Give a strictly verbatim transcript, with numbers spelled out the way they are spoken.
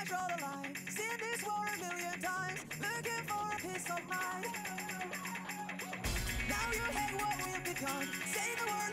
I draw the line. Seen this war a million times, looking for a peace of mind. Now you hate what we've become. Say the word